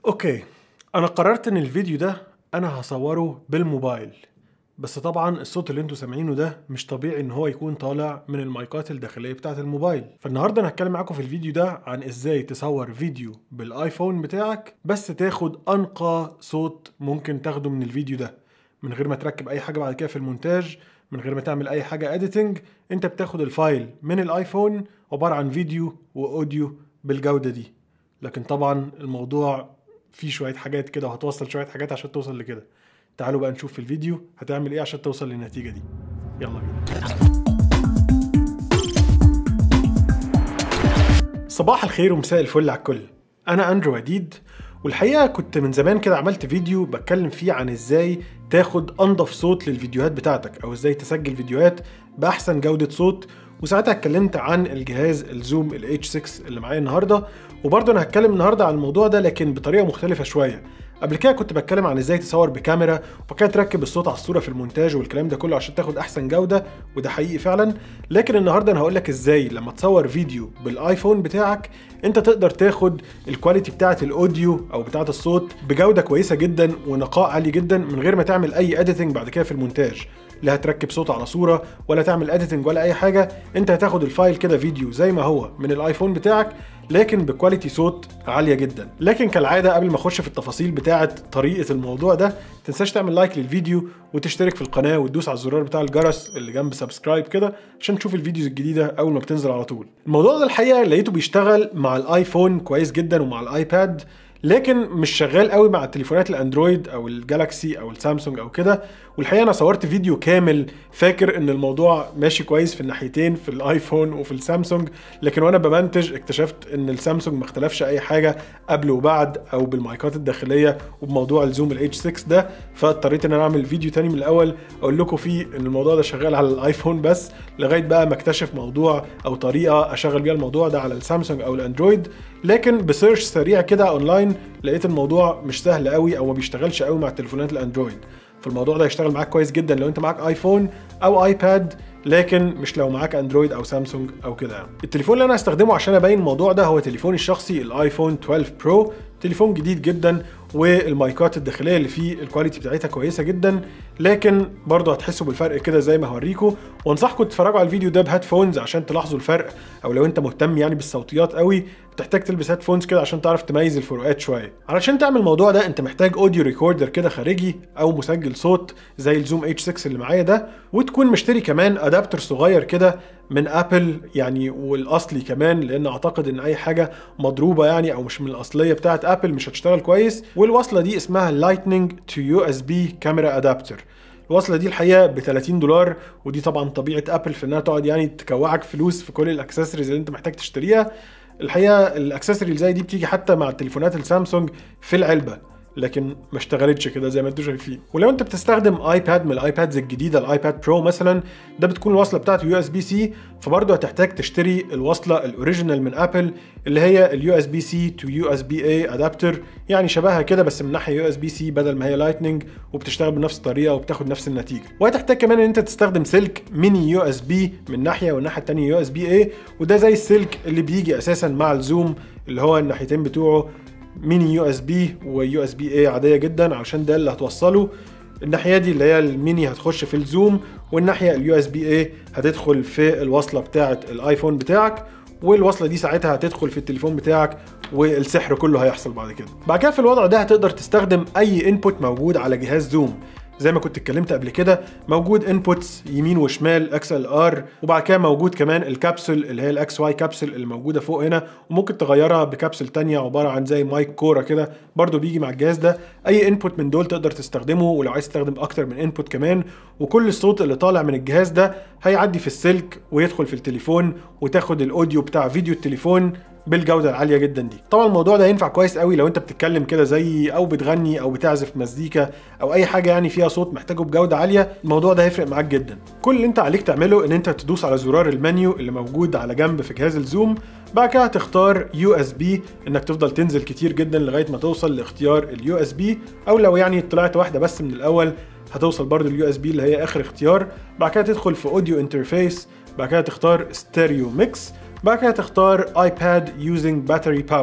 اوكي، انا قررت ان الفيديو ده انا هصوره بالموبايل. بس طبعا الصوت اللي انتوا سامعينه ده مش طبيعي ان هو يكون طالع من المايكات الداخليه بتاعه الموبايل. فالنهارده انا هتكلم معاكم في الفيديو ده عن ازاي تصور فيديو بالايفون بتاعك بس تاخد انقى صوت ممكن تاخده من الفيديو ده، من غير ما تركب اي حاجه بعد كده في المونتاج، من غير ما تعمل اي حاجه اديتنج. انت بتاخد الفايل من الايفون عباره عن فيديو واوديو بالجوده دي. لكن طبعا الموضوع فيه شويه حاجات كده، وهتوصل شويه حاجات عشان توصل لكده. تعالوا بقى نشوف في الفيديو هتعمل ايه عشان توصل للنتيجة دي. يلا بينا. صباح الخير ومساء الفل على الكل. انا اندرو وديد، والحقيقة كنت من زمان كده عملت فيديو بتكلم فيه عن ازاي تاخد انضف صوت للفيديوهات بتاعتك، او ازاي تسجل فيديوهات باحسن جودة صوت. وساعتها اتكلمت عن الجهاز الزوم ال H6 اللي معايا النهاردة، وبرضه انا هتكلم النهاردة عن الموضوع ده لكن بطريقة مختلفة شوية. قبل كده كنت بتكلم عن ازاي تصور بكاميرا وبعد كده تركب الصوت على الصوره في المونتاج والكلام ده كله عشان تاخد احسن جوده، وده حقيقي فعلا. لكن النهارده انا هقول لك ازاي لما تصور فيديو بالايفون بتاعك انت تقدر تاخد الكواليتي بتاعه الاوديو او بتاعه الصوت بجوده كويسه جدا ونقاء عالي جدا، من غير ما تعمل اي اديتنج بعد كده في المونتاج. لا هتركب صوت على صوره ولا تعمل اديتنج ولا اي حاجه، انت هتاخد الفايل كده فيديو زي ما هو من الايفون بتاعك لكن بكواليتي صوت عاليه جدا. لكن كالعاده قبل ما اخش في التفاصيل بتاعه طريقه الموضوع ده، تنساش تعمل لايك للفيديو وتشترك في القناه وتدوس على الزرار بتاع الجرس اللي جنب سبسكرايب كده عشان تشوف الفيديوز الجديده اول ما بتنزل على طول. الموضوع ده الحقيقه لقيته بيشتغل مع الايفون كويس جدا ومع الايباد، لكن مش شغال قوي مع التليفونات الاندرويد او الجالاكسي او السامسونج او كده. والحقيقه انا صورت فيديو كامل فاكر ان الموضوع ماشي كويس في الناحيتين، في الايفون وفي السامسونج، لكن وانا بمنتج اكتشفت ان السامسونج ما اختلفش اي حاجه قبل وبعد او بالمايكات الداخليه وبموضوع الزوم ال H6 ده. فاضطريت ان انا اعمل فيديو تاني من الاول اقول لكم فيه ان الموضوع ده شغال على الايفون بس، لغايه بقى ما اكتشف موضوع او طريقه اشغل بيها الموضوع ده على السامسونج او الاندرويد. لكن بسيرش سريع كده اونلاين لقيت الموضوع مش سهل قوي او ما بيشتغلش قوي مع التليفونات الاندرويد. فالموضوع ده هيشتغل معاك كويس جدا لو انت معاك ايفون او ايباد، لكن مش لو معاك اندرويد او سامسونج او كده يعني. التليفون اللي انا هستخدمه عشان ابين الموضوع ده هو تليفوني الشخصي الايفون 12 برو. تليفون جديد جدا والمايكات الداخليه اللي فيه الكواليتي بتاعتها كويسه جدا، لكن برضه هتحسوا بالفرق كده زي ما هوريكم. وانصحكم تتفرجوا على الفيديو ده بهيدفونز عشان تلاحظوا الفرق، او لو انت مهتم يعني بالصوتيات قوي بتحتاج تلبس هيدفونز كده عشان تعرف تميز الفروقات شويه. علشان تعمل الموضوع ده انت محتاج اوديو ريكوردر كده خارجي او مسجل صوت زي الزوم H6 اللي معايا ده، وتكون مشتري كمان ادابتر صغير كده من ابل يعني، والاصلي كمان، لان اعتقد ان اي حاجه مضروبه يعني او مش من الاصليه بتاعه ابل مش هتشتغل كويس. والوصله دي اسمها لايتنينج تو يو اس بي كاميرا ادابتر. الوصله دي الحقيقه ب $30، ودي طبعا طبيعه ابل في انها تقعد يعني تكوعك فلوس في كل الاكسسوارز اللي انت محتاج تشتريها. الحقيقه الاكسسوري اللي زي دي بتيجي حتى مع التليفونات السامسونج في العلبه، لكن ما اشتغلتش كده زي ما انتم شايفين. ولو انت بتستخدم ايباد من الايبادز الجديده الايباد برو مثلا، ده بتكون الوصله بتاعته يو اس بي سي، فبرضه هتحتاج تشتري الوصله الاوريجينال من ابل اللي هي اليو اس بي سي تو يو اس بي اي ادابتر، يعني شبهها كده بس من ناحيه يو اس بي سي بدل ما هي لايتنينج، وبتشتغل بنفس الطريقه وبتاخد نفس النتيجه. وهتحتاج كمان ان انت تستخدم سلك ميني يو اس بي من ناحيه والناحيه الثانيه يو اس بي اي، وده زي السلك اللي بيجي اساسا مع الزوم اللي هو الناحيتين بتوعه ميني يو اس بي ويو اس بي اي عاديه جدا، علشان ده اللي هتوصله. الناحيه دي اللي هي الميني هتخش في الزوم، والناحيه اليو اس بي اي هتدخل في الوصله بتاعه الايفون بتاعك، والوصله دي ساعتها هتدخل في التليفون بتاعك، والسحر كله هيحصل بعد كده. بعد كده في الوضع ده هتقدر تستخدم اي انبوت موجود على جهاز زوم. زي ما كنت اتكلمت قبل كده موجود انبوتس يمين وشمال اكس ال ار، وبعد كده موجود كمان الكابسول اللي هي الاكس واي كابسول اللي موجوده فوق هنا، وممكن تغيرها بكابسول تانية عباره عن زي مايك كوره كده برضو بيجي مع الجهاز ده. اي انبوت من دول تقدر تستخدمه، ولو عايز تستخدم اكتر من انبوت كمان. وكل الصوت اللي طالع من الجهاز ده هيعدي في السلك ويدخل في التليفون، وتاخد الاوديو بتاع فيديو التليفون بالجوده العاليه جدا دي. طبعا الموضوع ده ينفع كويس قوي لو انت بتتكلم كده زي او بتغني او بتعزف مزيكا او اي حاجه يعني فيها صوت محتاجه بجوده عاليه. الموضوع ده هيفرق معاك جدا. كل اللي انت عليك تعمله ان انت تدوس على زرار المنيو اللي موجود على جنب في جهاز الزوم، بعد كده تختار يو اس بي، انك تفضل تنزل كتير جدا لغايه ما توصل لاختيار اليو اس بي، او لو يعني طلعت واحده بس من الاول هتوصل برضو اليو اس بي اللي هي اخر اختيار. بعد كده تدخل في اوديو انترفيس، بعد كده تختار ستيريو ميكس، بعد كده تختار ايباد يوزنج باتري باور،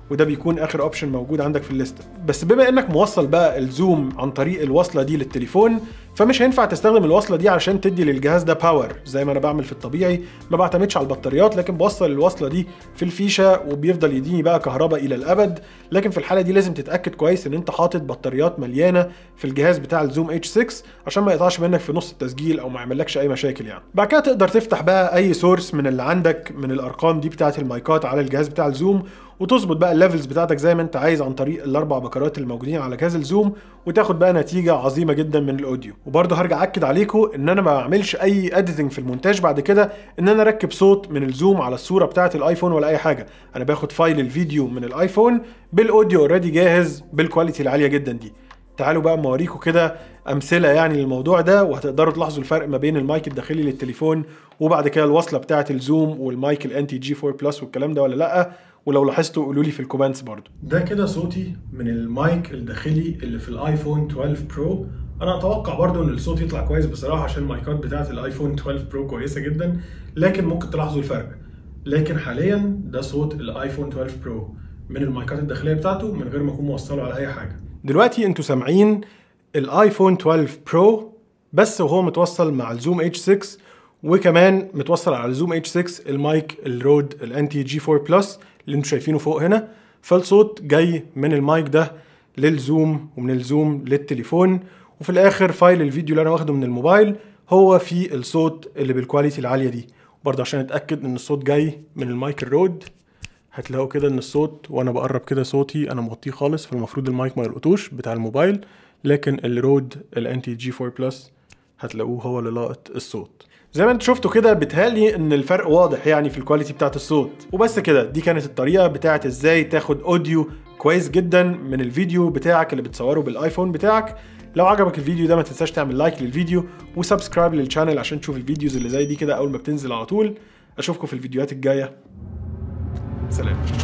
وده بيكون اخر اوبشن موجود عندك في الليسته. بس بما انك موصل بقى الزوم عن طريق الوصله دي للتليفون، فمش هينفع تستخدم الوصله دي علشان تدي للجهاز ده باور زي ما انا بعمل في الطبيعي. ما بعتمدش على البطاريات، لكن بوصل الوصله دي في الفيشه وبيفضل يديني بقى كهرباء الى الابد. لكن في الحاله دي لازم تتاكد كويس ان انت حاطط بطاريات مليانه في الجهاز بتاع الزوم H6 عشان ما يقطعش منك في نص التسجيل او ما يعملكش اي مشاكل يعني. بعد كده تقدر تفتح بقى اي سورس من اللي عندك من الارقام دي بتاعه المايكات على الجهاز بتاع الزوم، وتظبط بقى الليفلز بتاعتك زي ما انت عايز عن طريق الاربع بكرات الموجودين على جهاز الزوم، وتاخد بقى نتيجه عظيمه جدا من الاوديو. وبرضه هرجع اكد عليكم ان انا ما بعملش اي اديتنج في المونتاج بعد كده ان انا اركب صوت من الزوم على الصوره بتاعه الايفون ولا اي حاجه. انا باخد فايل الفيديو من الايفون بالاوديو اوريدي جاهز بالكواليتي العاليه جدا دي. تعالوا بقى اوريكم كده امثله يعني للموضوع ده، وهتقدروا تلاحظوا الفرق ما بين المايك الداخلي للتليفون وبعد كده الوصله بتاعه الزوم والمايك الNTG4 بلس والكلام ده ولا لا. ولو لاحظتوا قولوا لي في الكومنتس برضو. ده كده صوتي من المايك الداخلي اللي في الايفون 12 برو. انا اتوقع برضو ان الصوت يطلع كويس بصراحه عشان المايكات بتاعه الايفون 12 برو كويسه جدا، لكن ممكن تلاحظوا الفرق. لكن حاليا ده صوت الايفون 12 برو من المايكات الداخليه بتاعته من غير ما اكون موصله على اي حاجه. دلوقتي انتوا سامعين الايفون 12 برو بس وهو متوصل مع الزوم H6، وكمان متوصل على الزوم H6 المايك الرود الNTG4 بلس اللي انتوا شايفينه فوق هنا. فالصوت جاي من المايك ده للزوم ومن الزوم للتليفون، وفي الاخر فايل الفيديو اللي انا واخده من الموبايل هو في الصوت اللي بالكواليتي العاليه دي. برضه عشان اتاكد ان الصوت جاي من المايك الرود، هتلاقوا كده ان الصوت وانا بقرب كده صوتي انا موطيه خالص، فالمفروض المايك ما يلقطوش بتاع الموبايل، لكن الرود الNTG4 بلس هتلاقوه هو اللي لاقط الصوت. زي ما انتوا شفتوا كده بيتهيألي ان الفرق واضح يعني في الكواليتي بتاعت الصوت. وبس كده، دي كانت الطريقه بتاعت ازاي تاخد اوديو كويس جدا من الفيديو بتاعك اللي بتصوره بالايفون بتاعك. لو عجبك الفيديو ده ما تنساش تعمل لايك للفيديو وسبسكرايب للشانل عشان تشوف الفيديوز اللي زي دي كده اول ما بتنزل على طول. اشوفكم في الفيديوهات الجايه. سلام.